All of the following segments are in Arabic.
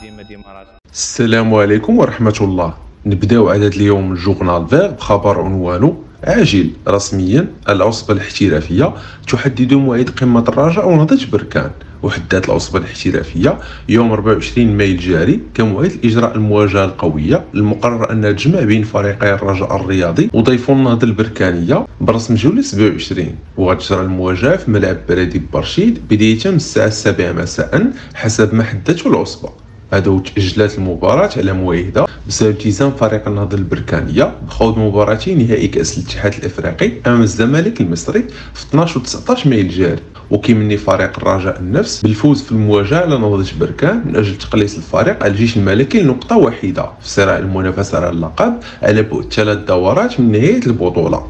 ديما راسك. السلام عليكم ورحمة الله. نبداو عدد اليوم من جورنال فيغ بخبر عنوانه عاجل. رسميا العصبة الاحترافية تحدد موعد قمة الرجاء ونهضة بركان. وحددت العصبة الاحترافية يوم 24 ماي الجاري كموعد الإجراء المواجهة القوية المقرر أن تجمع بين فريقي الرجاء الرياضي وضيفو النهضة البركانية برسم جولة 27. وغتجرى المواجهة في ملعب بلدي برشيد بداية من الساعة 7 مساء حسب ما حددته العصبة. هذا تأجلت المباراة على موعدها بسبب التزام فريق النهضة البركانية بخوض مباراتين نهائي كأس الاتحاد الأفريقي أمام الزمالك المصري في 12 و 19 ماي الجاري. وكيمني فريق الرجاء النفس بالفوز في المواجهة على نهضة بركان من أجل تقليص الفريق على الجيش الملكي لنقطة واحدة في صراع المنافسة على اللقب على بعد 3 دورات من نهاية البطولة.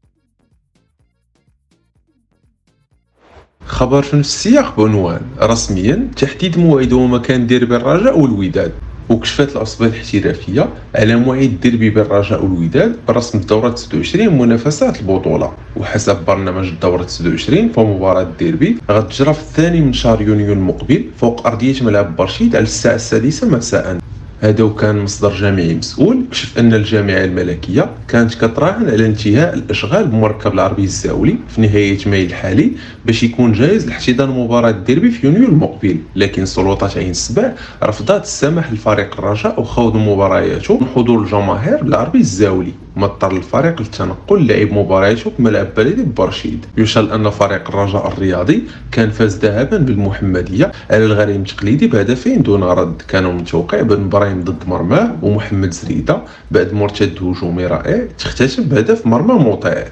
خبر في نفس السياق بعنوان رسميا تحديد موعد ومكان ديربي الرجاء والوداد. وكشفت العصبة الاحترافية على موعد ديربي بين الرجاء والوداد برسم الدورة 29 منافسات البطولة. وحسب برنامج الدورة 29 فمباراة الديربي غتجرى في الثاني من شهر يونيو المقبل فوق أرضية ملعب برشيد على الساعة 6 مساء. هذا وكان مصدر جامعي مسؤول كشف أن الجامعة الملكية كانت كتراهن على انتهاء الإشغال بمركب العربي الزاولي في نهاية ماي الحالي باش يكون جاهز لاحتضان مباراة الديربي في يونيو المقبل، لكن سلطات عين السبع رفضت السماح لفريق الرجاء وخوض مبارياته من حضور الجماهير بالعربي الزاولي، ما اضطر الفريق للتنقل لعب مبارياته بملعب بلدي برشيد. يشار أن فريق الرجاء الرياضي كان فاز ذهابا بالمحمدية على الغريم التقليدي بهدفين دون رد كانوا متوقع بن برايم ضد مرماه ومحمد زريدة بعد مرتد هجومي رائع تختتم بهدف مرمى مطيع.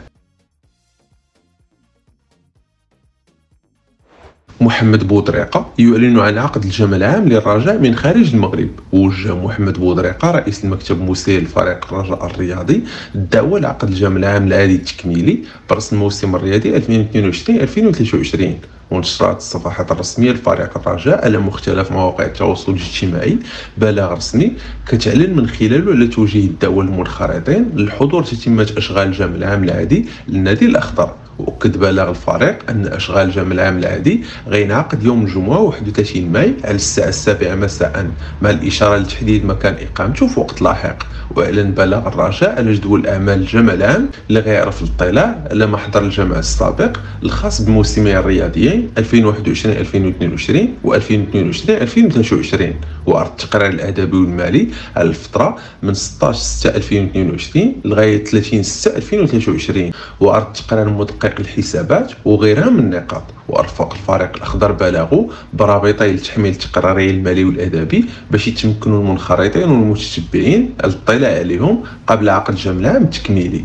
محمد بودريقة يعلن عن عقد الجمع العام للرجاء من خارج المغرب. ووجه محمد بودريقة رئيس المكتب المسير لفريق الرجاء الرياضي الدعوة لعقد الجمع العام العادي التكميلي برسم الموسم الرياضي 2022-2023. ونشرت الصفحات الرسمية لفريق الرجاء على مختلف مواقع التواصل الاجتماعي بلاغ رسمي كتعلن من خلاله على توجيه الدعوة للمنخرطين للحضور تتمة أشغال الجمع العام العادي للنادي الأخضر. وأكد بلاغ الفريق أن أشغال الجمع العام العادي غينعقد يوم الجمعة 31 ماي على الساعة 7 مساء مع الإشارة لتحديد مكان إقامته في وقت لاحق. وأعلن بلاغ الرجاء على جدول أعمال الجمع العام اللي غيعرف الاطلاع على محضر الجمع السابق الخاص بالموسمين الرياضيين 2021-2022 و2022-2023 وعرض التقرير الأدبي والمالي على الفترة من 16/6/2022 لغاية 30/6/2023 وعرض التقرير مدقق الحسابات وغيرها من النقاط. وأرفق الفريق الأخضر بلاغه برابطي لتحميل التقرير المالي والأدبي باش يتمكنوا المنخرطين والمتتبعين الاطلاع عليهم قبل عقد الجمع العام التكميلي.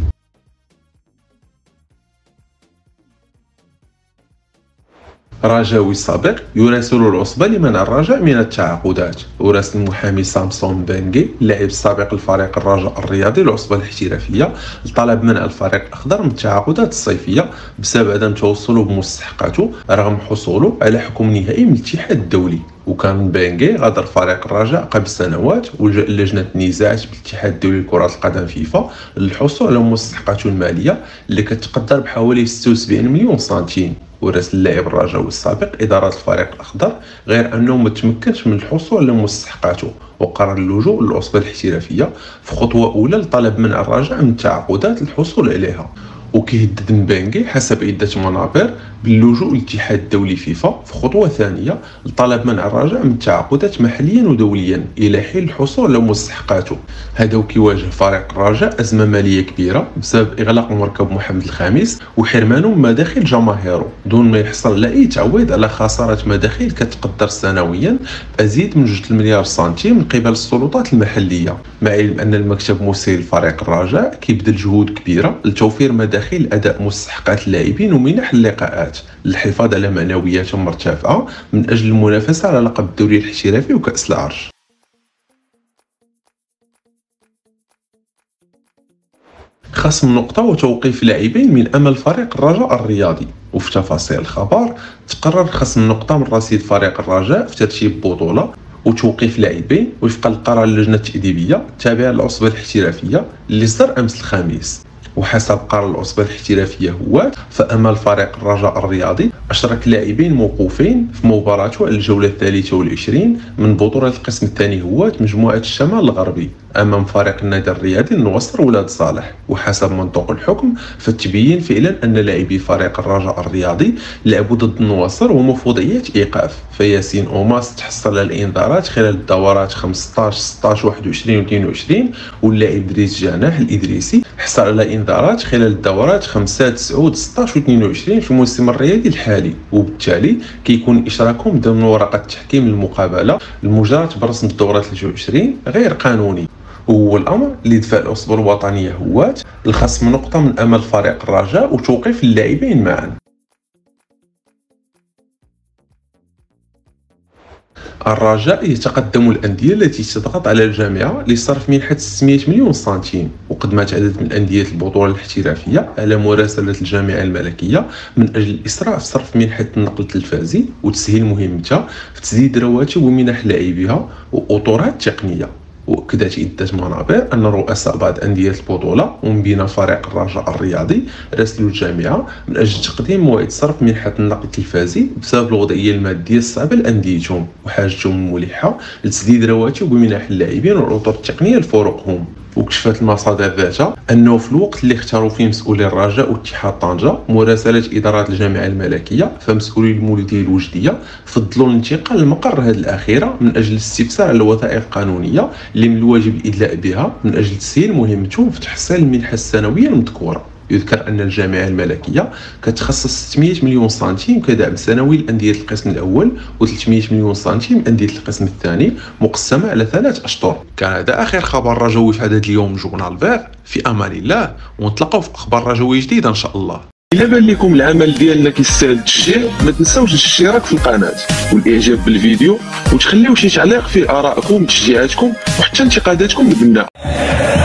رجاوي سابق يراسل العصبة لمنع الرجاء من التعاقدات. وراسل المحامي سامسون بانغي لاعب سابق الفريق الرجاء الرياضي العصبة الاحترافية لطلب منع الفريق الأخضر من التعاقدات الصيفية بسبب عدم توصله بمستحقاته رغم حصوله على حكم نهائي من الاتحاد الدولي. وكان بانغي غادر فريق الرجاء قبل سنوات ولجأ لجنة النزاعات بالاتحاد الدولي لكرة القدم فيفا للحصول على مستحقاته المالية اللي كتقدر بحوالي 76 مليون سنتيم. وراسل اللاعب الرجاوي السابق إدارة الفريق الأخضر غير أنه ما تمكنش من الحصول على مستحقاته وقرر اللجوء للعصبة الاحترافية في خطوة أولى لطلب منع الرجاء من التعاقدات للحصول عليها. وكيهدد مبانغي حسب عدة منابر باللجوء للاتحاد الدولي فيفا في خطوة ثانية لطلب منع الرجاء من التعاقدات محليا ودوليا إلى حين الحصول على مستحقاته. هذا وكيواجه فريق الرجاء أزمة مالية كبيرة بسبب إغلاق مركب محمد الخامس وحرمانه من مداخل جماهيره دون ما يحصل لا أي تعويض على خسارة مداخيل كتقدر سنويا بأزيد من 2 مليار سنتيم من قبل السلطات المحلية. مع علم أن المكتب المسير لفريق الرجاء كيبذل جهود كبيرة لتوفير مداخيل أداء مستحقات اللاعبين ومنح اللقاءات للحفاظ على معنوياتهم مرتفعة من أجل المنافسة على لقب الدوري الاحترافي وكأس العرش. خصم نقطة وتوقيف لاعبين من أمل فريق الرجاء الرياضي. وفي تفاصيل الخبر تقرر خصم نقطة من رصيد فريق الرجاء في ترتيب بطولة وتوقيف لاعبين وفق القرار اللجنة التأديبية التابعة للعصبة الاحترافية اللي صدر أمس الخميس. وحسب قرار العصبة الاحترافية هو فأمل فريق الرجاء الرياضي أشرك لاعبين موقوفين في مباراته على الجولة 23 من بطولة القسم الثاني هوات مجموعة الشمال الغربي أمام فريق النادي الرياضي النواصر ولاد صالح. وحسب منطق الحكم فتبين فعلا أن لاعبي فريق الرجاء الرياضي لعبوا ضد النواصر ومفوضيات إيقاف، فياسين أوماس تحصل على الإنذارات خلال الدورات 15 16 21 و 22، واللاعب دريس جناح الإدريسي حصل على إنذارات خلال الدورات 5 9 16 و 22 في الموسم الرياضي الحالي، وبالتالي كيكون إشراكهم ضمن ورقة تحكيم المقابلة المجرى برسم الدورة 23 غير قانوني. وهو الامر اللي دفع العصبه الوطنيه هوات الخصم نقطه من امل فريق الرجاء وتوقيف اللاعبين معا. الرجاء يتقدم الأندية التي تضغط على الجامعة لصرف منحة 600 مليون سنتيم، وقدمت عدد من أندية البطولة الاحترافية على مراسلة الجامعة الملكية من أجل الإسراع في صرف منحة النقل التلفازي وتسهيل مهمتها في تسديد رواتب ومنح لاعبيها وأطورات تقنية. وأكدت عدة منابر أن رؤساء بعض أندية البطولة ومن بين فريق الرجاء الرياضي راسلوا الجامعة من أجل تقديم موعد صرف منحة النقل التلفازي بسبب الوضعية المادية الصعبة لأنديتهم وحاجتهم الملحة لتسديد رواتب ومنح اللاعبين والأطر التقنية لفرقهم. وكشفت المصادر ذاتها أنه في الوقت اللي اختاروا فيه مسؤولي الرجاء واتحاد طنجة مراسلة إدارات الجامعة الملكية، فمسؤولي المولودية الوجدية فضلوا الانتقال لمقر هذه الأخيرة من أجل الاستفسار على الوثائق القانونية اللي من الواجب الإدلاء بها من أجل تسهيل مهمتهم في تحصيل المنحة السنوية المذكورة. يذكر أن الجامعة الملكية كتخصص 600 مليون سنتيم كدعم سنوي لأندية القسم الأول و300 مليون سنتيم أندية القسم الثاني مقسمة على 3 أشطر. كان هذا آخر خبر رجوي في هذا اليوم جورنال فيغ. في أمان الله، ونتلاقاو في أخبار رجوية جديدة إن شاء الله. إلا بان لكم العمل ديالنا كيستاهل التشجيع ما تنساوش الاشتراك في القناة والإعجاب بالفيديو وتخليو شي تعليق فيه آرائكم وتشجيعاتكم وحتى انتقاداتكم البناء.